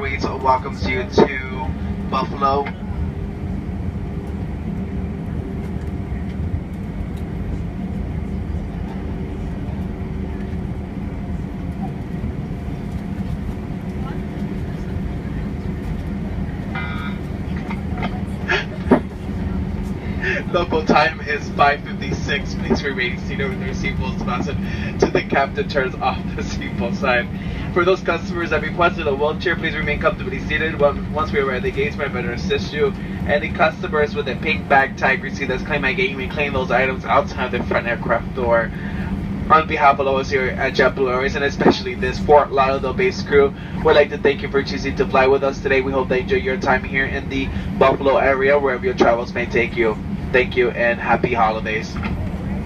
Airways welcomes you to Buffalo. Local time is 5:56. Please remain seated with your seatbelts fastened to the captain turns off the seatbelt sign. For those customers that requested a wheelchair, please remain comfortably seated. Once we arrive at the gates, we better assist you. Any customers with a pink bag tag receipt that's claimed by gate, you may claim those items outside the front aircraft door. On behalf of all of us here at JetBlue Airways, and especially this Fort Lauderdale-based crew, we'd like to thank you for choosing to fly with us today. We hope that you enjoy your time here in the Buffalo area, wherever your travels may take you. Thank you and happy holidays.